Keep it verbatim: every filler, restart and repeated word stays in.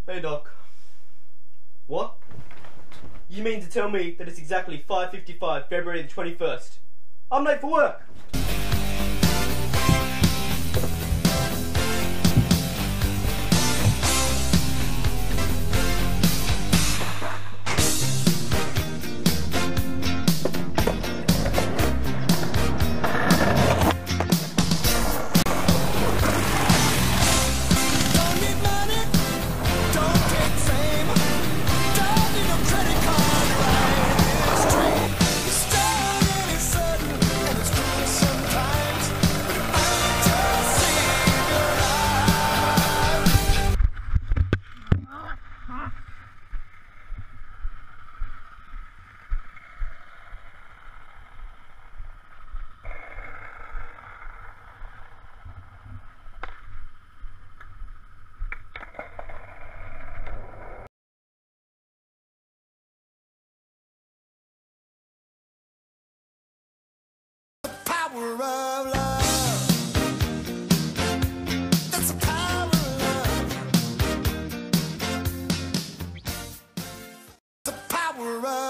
Hey Doc. What? You mean to tell me that it's exactly five fifty-five, February the twenty-first? I'm late for work! Power of love. That's the power of love. The power of